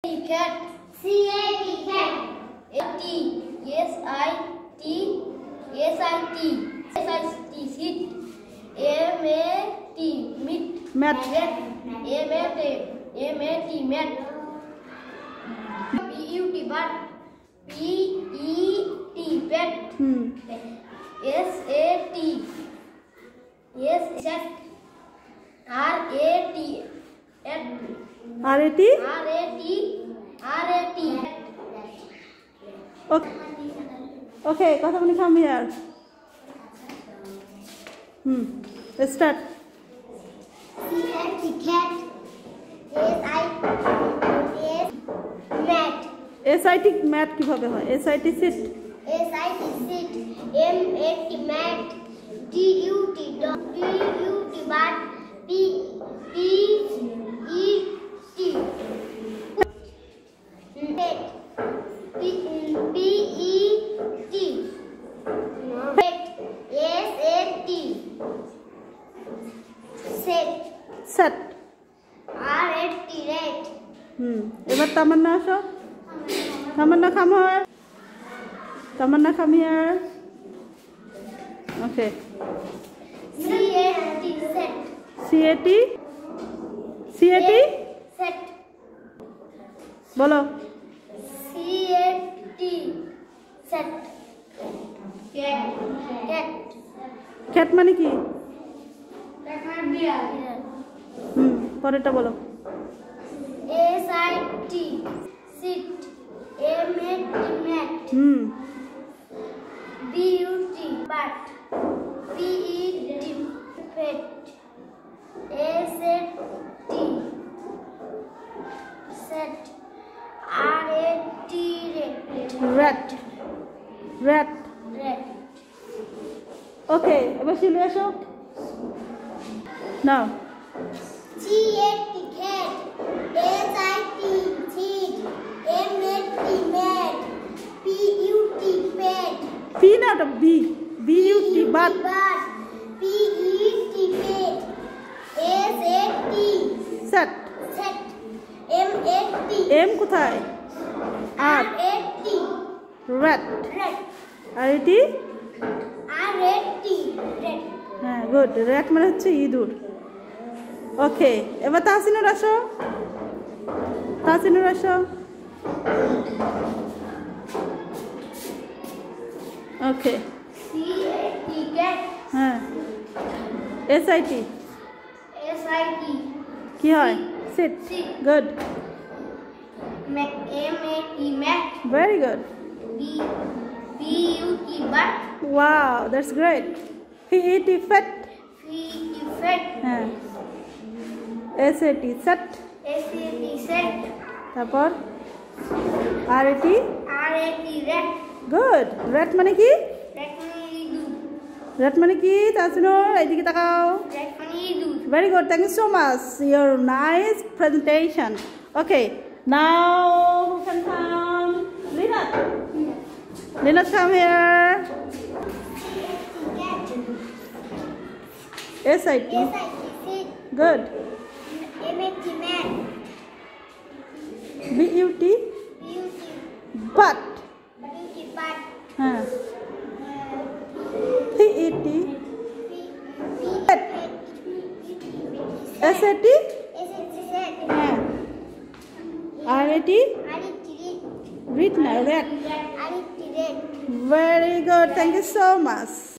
cat. C-A-T cat. A-T. S-I-T. S-I-T. S-I-T sit. M-A-T mit. Mat. M-A-T. M-A-T mat. B-U-T but. P-E-T pet. S-A-T. Yes, set. R-A-T. R-A-T? R-A-T. Okay, Kasamani, come here. Let's start. C-A-T cat. S-I-T mat. S-I-T mat কিভাবে হয়? S-I-T sit. S-I-T sit. M-A-T mat. D-U-T dog. D-U-T bat. P-E-T pet. P-E-T pet. S-A-T set. Set. R-A-T rat. এবার তামান্না আসো। Tamanna, come here. Tamanna, come here. Okay. C-A-T set. C-A-T? C-A-T? Set. বলো। C-A-T set. Cat. Cat. cat মানে কি? Cat মানে বিড়াল। পরেরটা বলো। S-I-T sit. M-A-T mat. B-U-T bat. P-E-T pet. S-A-T set. R-A-T rat. Rat. rat. Okay, এবার শিলে আসো। Now. G-A-T cat. S-I-T sit. M-A-T mat. P-U-T pet. P not a B. B-U-T but. P-E-T pet. S-A-T Set. set. M-A-T M কোথায়? R. R-A-T Rat. rat. R-A-T? R-A-T rat. হ্যাঁ, good. rat মানে হচ্ছে ইঁদুর। ওকে, এবার তাহসিনুর আসো। তাহসিনুর আসো। ওকে। C-A-T cat. হ্যাঁ। S-I-T S-I-T কি হয়? Sit. sit. Good. M-A-T mat. Very good. B-U-T but. Wow, that's great. P-E-T fat. P-E-T fat. হ্যাঁ। S-A-T set. S-A-T set. তারপর R-A-T R-A-T rat. good. Rat মানে কি? Rat মানে ইঁদুর। rat মানে কি? তাহসিনুর এইদিকে তাকাও। Rat মানে ইঁদুর। Very good. Thank you so much. Your nice presentation. Okay. Now who can come? Linat. Linat, come here. S-I-T. S-I-T sit. Good. M-A-T mat. B-U-T. B-U-T But. B-U-T but. Huh. P-E-T. Pet. S-A-T. S-A-T set. Huh. R-A-T. R-A-T Read now. Rat. rat. R-A-T rat. Very good. Thank you so much.